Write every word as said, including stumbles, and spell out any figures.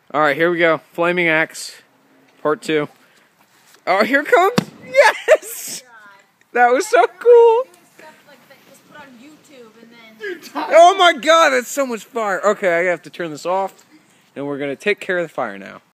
Alright, here we go. Flaming Axe, part two. Oh, here it comes! Yes! That was so cool! Oh my god, that's so much fire! Okay, I have to turn this off, and we're gonna take care of the fire now.